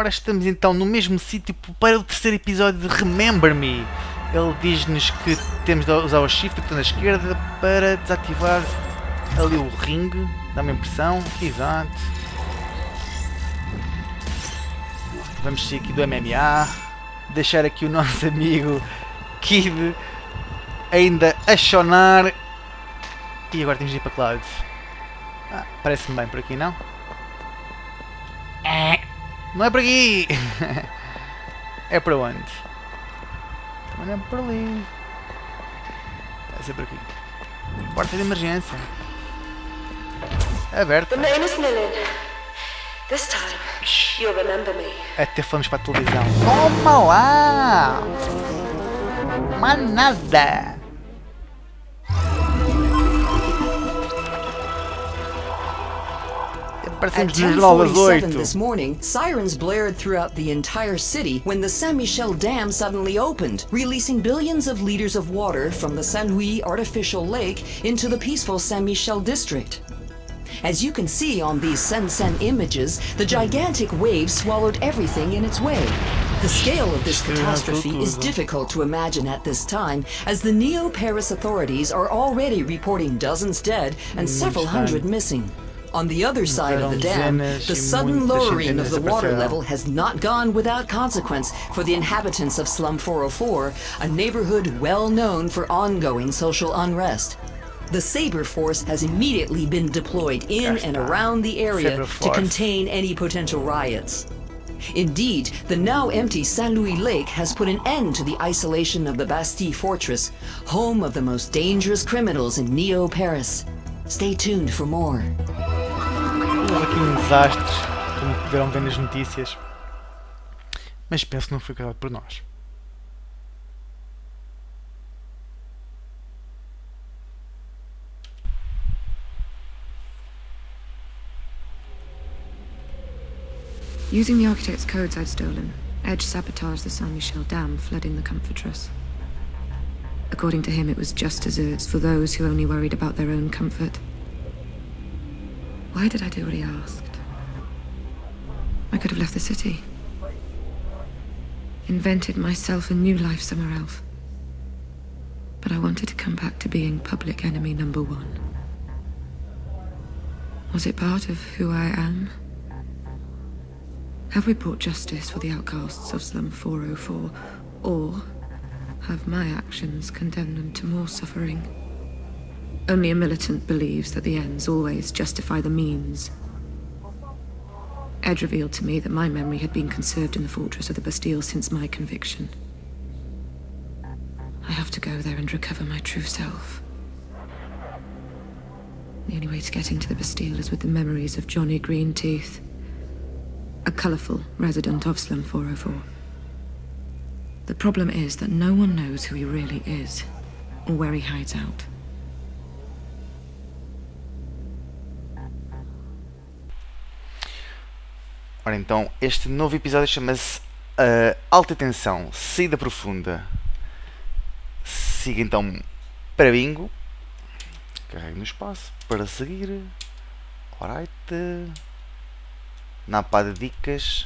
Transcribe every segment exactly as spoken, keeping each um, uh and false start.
ora, estamos então no mesmo sítio para o terceiro episódio de Remember Me. Ele diz-nos que temos de usar o shift, botão da esquerda, para desativar ali o ringue. Dá-me a impressão. Exato. Vamos sair aqui do M M A. Deixar aqui o nosso amigo Kid ainda a chonar. E agora temos de ir para Cloud. Ah, parece-me bem por aqui, não? Não é por aqui! É para onde? Também não é por ali. Vai ser por aqui. Porta de emergência. Aberta. The name is Lillian. This time, you'll remember me. Até falamos para a televisão. Toma lá! Mas nada! At ten forty-seven this morning, sirens blared throughout the entire city when the Saint-Michel Dam suddenly opened, releasing billions of liters of water from the Saint-Louis artificial lake into the peaceful Saint-Michel district. As you can see on these Sen-Sen images, the gigantic wave swallowed everything in its way. The scale of this catastrophe is difficult to imagine at this time, as the Neo-Paris authorities are already reporting dozens dead and several hundred missing. On the other side of the dam, the sudden lowering of the water level has not gone without consequence for the inhabitants of Slum four oh four, a neighborhood well known for ongoing social unrest. The Sabre Force has immediately been deployed in and around the area to contain any potential riots. Indeed, the now empty Saint-Louis Lake has put an end to the isolation of the Bastille Fortress, home of the most dangerous criminals in Neo-Paris. Stay tuned for more. Aqui um desastre, como puderam ver nas notícias, mas penso que não foi causado por nós. Using the architect's codes I'd stolen, Edge sabotaged the Saint-Michel Dam, flooding the Comfortress. According to him, it was just desserts for those who only worried about their own comfort. Why did I do what he asked? I could have left the city. Invented myself a new life somewhere else. But I wanted to come back to being public enemy number one. Was it part of who I am? Have we brought justice for the outcasts of Slum four oh four, or have my actions condemned them to more suffering? Only a militant believes that the ends always justify the means. Ed revealed to me that my memory had been conserved in the fortress of the Bastille since my conviction. I have to go there and recover my true self. The only way to get into the Bastille is with the memories of Johnny Greenteeth, a colourful resident of Slum four oh four. The problem is that no one knows who he really is, or where he hides out. Ora então, este novo episódio chama-se uh, Alta Tensão, Saída Profunda. Siga então para bingo. Carregue no espaço para seguir. Alright. Na pá de dicas.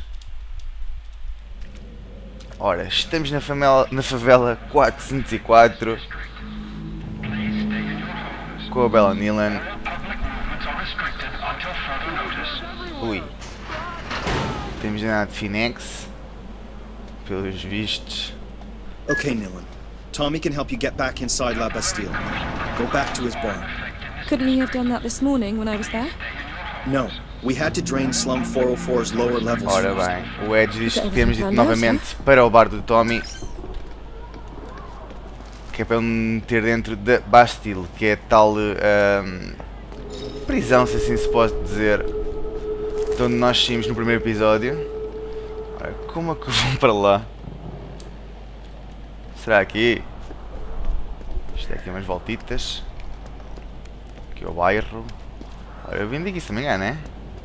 Ora, estamos na favela, na favela quatrocentos e quatro com a Bella Nealon. Ui. Temos nada de Finex, pelos vistos. Okay, Nealon. Tommy can help you get back inside La Bastille. Go back to his barn. Couldn't he have done that this morning when I was there? No. We had to drain Slum four oh four's lower levels. Ora bem, o Edge diz que temos de ir novamente para o bar do Tommy, que é para ele meter dentro da Bastille, que é tal um, prisão, se assim se pode dizer, de onde nós saímos no primeiro episódio. Ora, como é que vão para lá? Será aqui? Isto é aqui umas voltitas. Aqui é o bairro. Ora, eu vim daqui se não me engano, é?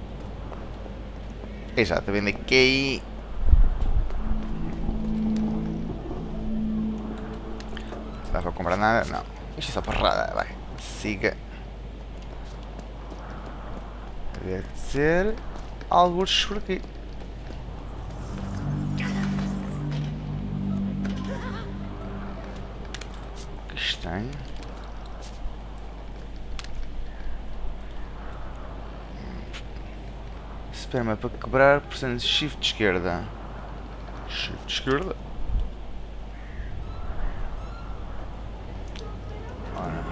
É já, está vendo aqui. Não dá para comprar nada? Não. Isto é só porrada, vai. Siga. Deve ser alguns por aqui. Estranho. Esperma para quebrar, pressione shift de esquerda. Shift de esquerda. Ora.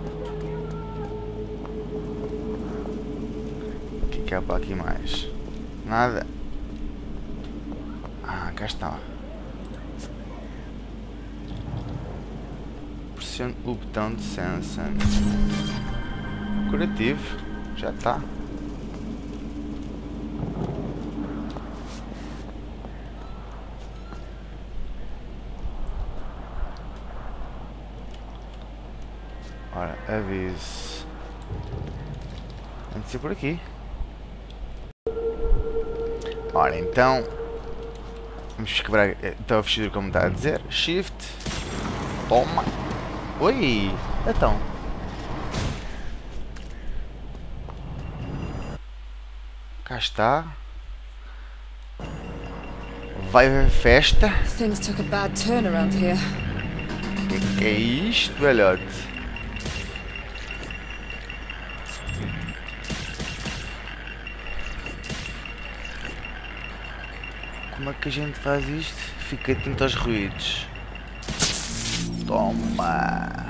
O que é que há para aqui mais? Nada. Ah, cá está. Pressione o botão de Sansan. Curativo. Já está. Ora, aviso. Tem de ser por aqui. Ora, então vamos quebrar então a fechadura como está a dizer. Shift. Toma. Oi! Então. Cá está. Vai haver festa. Things took a bad turn around here. Que que é isto, velhote? Como é que a gente faz isto? Fica atento aos ruídos. Toma!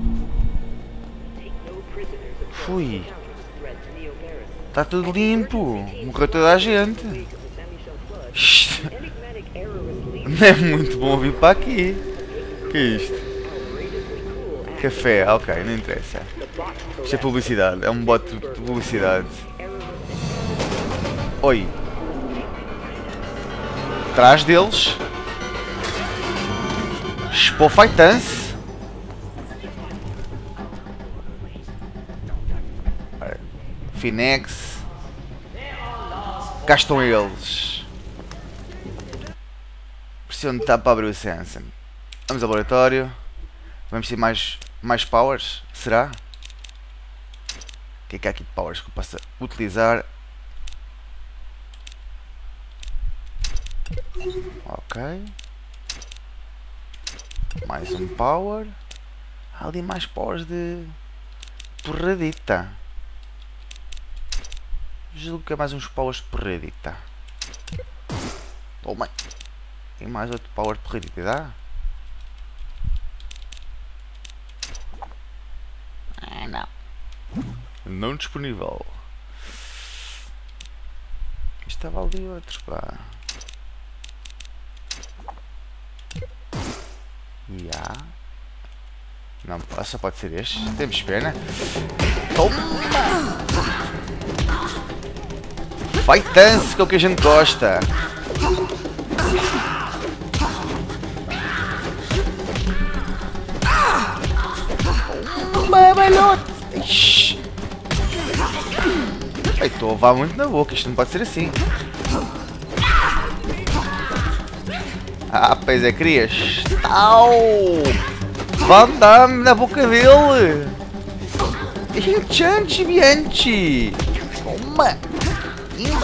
Fui! Está tudo limpo! Morreu toda a gente! Isto não é muito bom vir para aqui! Que é isto? Café, ok, não interessa. Isto é publicidade, é um bot de publicidade. Oi! Atrás deles. Spofaitance. Finex. Cá estão eles. Preciso de tab para abrir o Sansan. Vamos ao laboratório. Vamos ter mais, mais powers? Será? O que é que há aqui de powers que eu possa utilizar? Ok. Mais um power. Há ali mais powers de porradita. Julgo que é mais uns powers de porradita. Toma. E mais outro power de porradita. Dá? Ah, não. Não disponível. Estava ali outro, pá. Yeah. Não, só pode ser este. Temos pena. Toma! Vai dance, que é o que a gente gosta. Toma, velhote! Estou a levar muito na boca, isto não pode ser assim. Ah, pois é, querias. Au! Van Damme na boca dele! Enchante, Bianchi! Toma! Ima!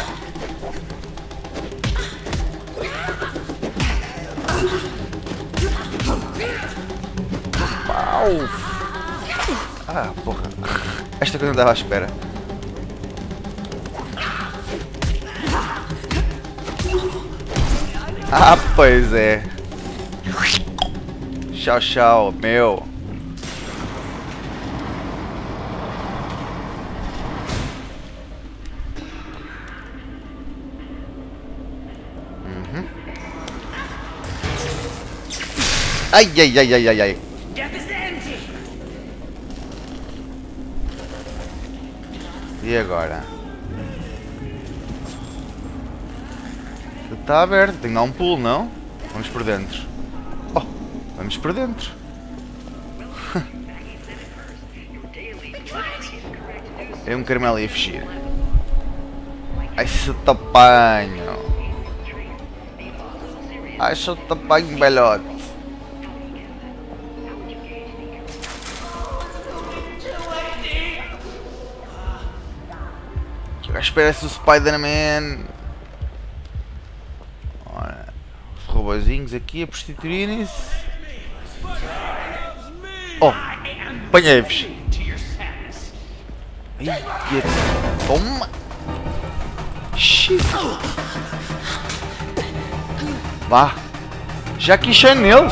Pau! Ah, porra! Esta coisa não estava à espera. Ah, pois é. Tchau, tchau, meu. Uhum. Ai, ai, ai, ai, ai, ai. E agora? Está aberto, tem que dar um pulo, não? Vamos por dentro. Oh, vamos por dentro. É um caramelo a fugir. Ai, seu tapanho. Ai, seu tapanho, velhote. Espera-se o Spider-Man. Ora, os robozinhos aqui a prostituírem-se. Oh, apanhei-vos. Toma. Xiii. Vá. Já quixei neles.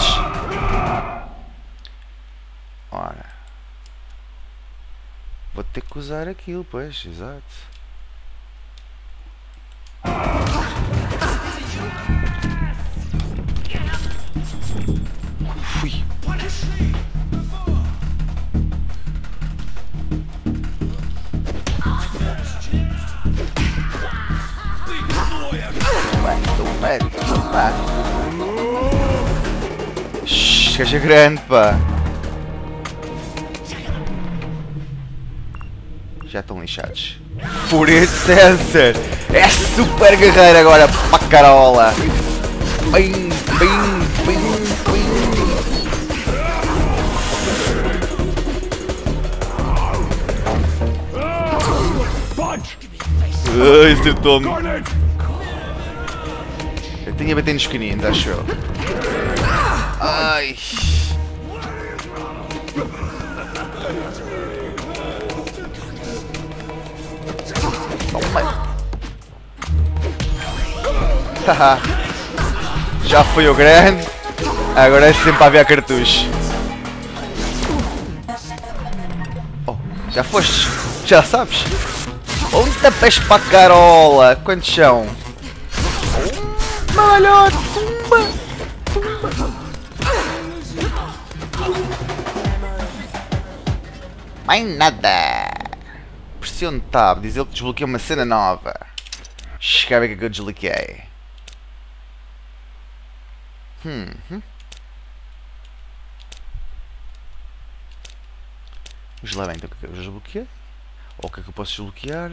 Ora. Vou ter que usar aquilo, pois, exato. Fui. Toma, toma. Shhh, gajo é grande, pá. Já estão lixados. Fúria de César. É super guerreiro agora, pá, carola. Bem, bem, bem, bem. Ai, acertou-me. Eu tinha a bater nos pequeninos, acho eu. Ai. Toma. Haha. Já foi o grande. Agora é sempre a ver cartucho. Oh, já foste? Já sabes? Onde tapes para a carola? Quantos são? Malhote! Tumba! Tumba! Mais nada! Pressione Tab, diz ele que desbloqueou uma cena nova. Chega a ver o que eu desbloqueei. Hum, hum. Vamos lá bem, então o que é que eu desbloqueei? Ou o que é que eu posso desbloquear?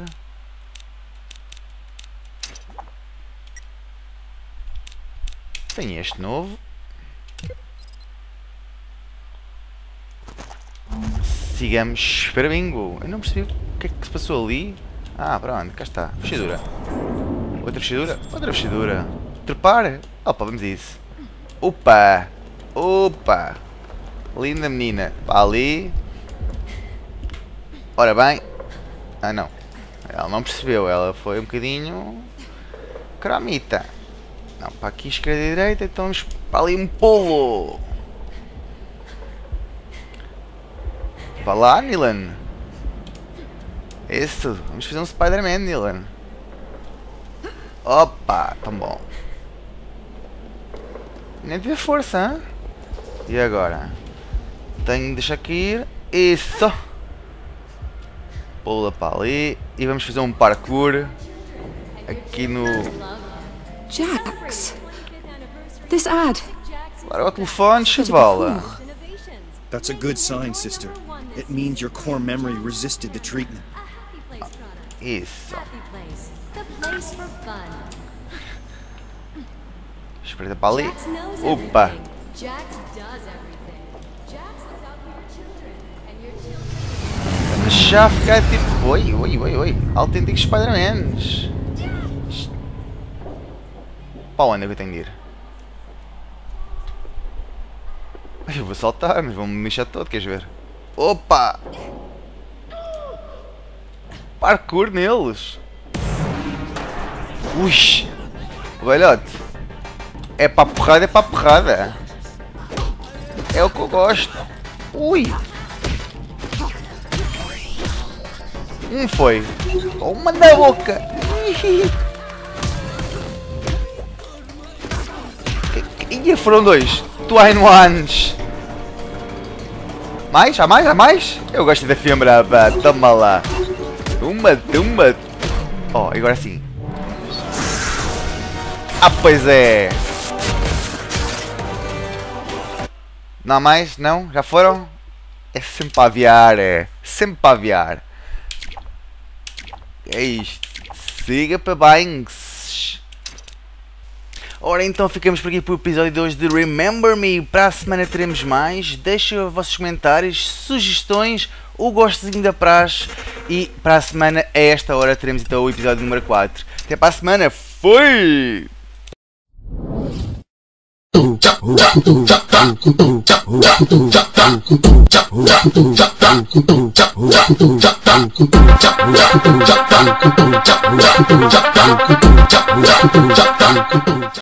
Tem este novo. Sigamos para bingo. Eu não percebi o que é que se passou ali. Ah, pronto, cá está. Fechadura. Outra fechadura. Outra fechadura. Trepar. Opa, vamos a isso. Opa. Opa. Linda menina. Para ali. Ora bem. Ah, não. Ela não percebeu. Ela foi um bocadinho... Cramita. Não, para aqui, esquerda e direita. Então vamos para ali um pulo. Vá lá, Nilan. Isso. Vamos fazer um Spider-Man, Nilan. Opa, tão bom. Nem tive força, hein? E agora? Tenho de deixar aqui ir. Isso. Pula para ali. E vamos fazer um parkour. Aqui no... Jax. This ad. Larga o telefone, chavala. That's a good sign, sister. It means your core memory resisted the treatment. Isso. Espreita para ali. Opa. Vamos já ficar tipo... Oi, oi, oi, oi. Autênticos Spider-Mans. Para onde é que eu tenho de ir? Eu vou saltar, mas vão-me mexer todo, queres ver? Opa! Parkour neles! Ui! Velhote! É para a porrada, é para a porrada! É o que eu gosto! Ui! Um foi! Uma na boca! E foram dois! Twine ones! Mais? Há mais? Há mais? Eu gosto da fembra, pá! Toma lá! Uma, uma! Oh, agora sim! Ah, pois é! Não há mais? Não? Já foram? É sempre para aviar, é! Sempre para aviar! É isto! Siga para Banks! Ora, então ficamos por aqui para o episódio de hoje de Remember Me. Para a semana teremos mais. Deixem os vossos comentários, sugestões, o gostozinho da praxe. E para a semana, a esta hora, teremos então o episódio número quatro. Até para a semana. Fui!